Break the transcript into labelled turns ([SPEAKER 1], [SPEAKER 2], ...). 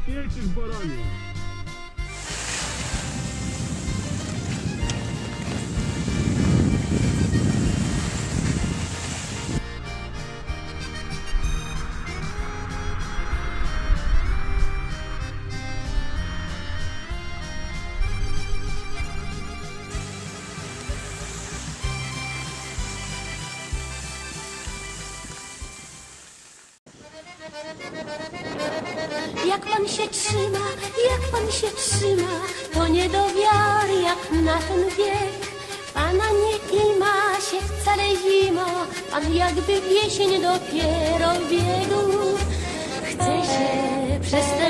[SPEAKER 1] pieczysz, baranie.
[SPEAKER 2] Jak pan się trzyma, jak pan się trzyma, to nie do wiary jak na ten wiek. Pana nie ima się wcale zima, pan jakby w jesień dopiero biegł. Chce się przez te